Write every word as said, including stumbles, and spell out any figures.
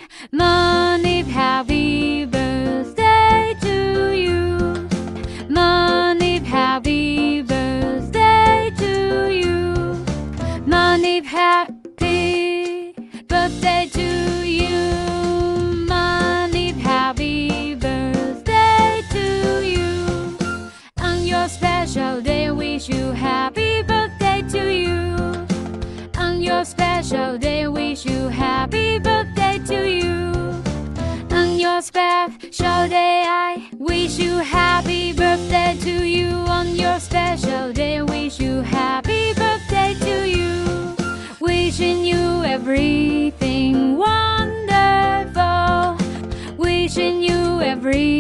Muneeb, happy birthday to you. Muneeb, happy birthday to you. Muneeb, happy birthday to you. Muneeb, happy birthday to you. On your special day, wish you happy birthday to you. On your special day, wish you happy birthday to you. On your special day, I wish you happy birthday to you. On your special day, wish you happy birthday to you. Wishing you everything wonderful. Wishing you everything